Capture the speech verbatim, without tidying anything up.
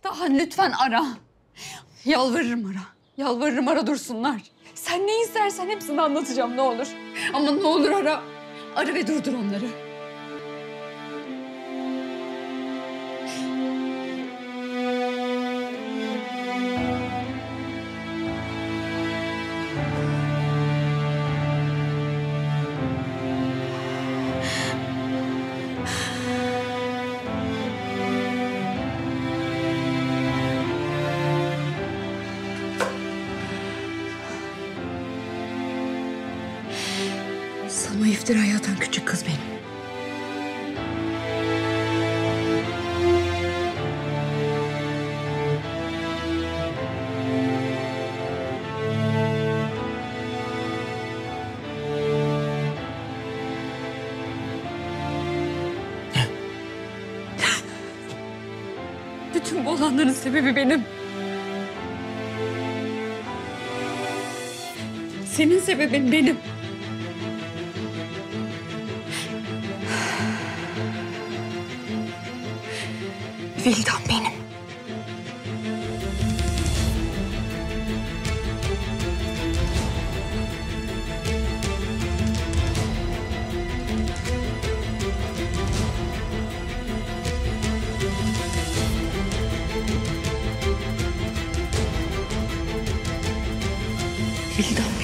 Daha lütfen ara. Yalvarırım ara. Yalvarırım ara dursunlar. Sen ne istersen hepsini anlatacağım ne olur. Ama ne olur ara. Ara ve durdur onları. Sana iftirayı atan küçük kız benim. Bütün bu olanların sebebi benim. Senin sebebin benim. Vildan benim. Vildan benim.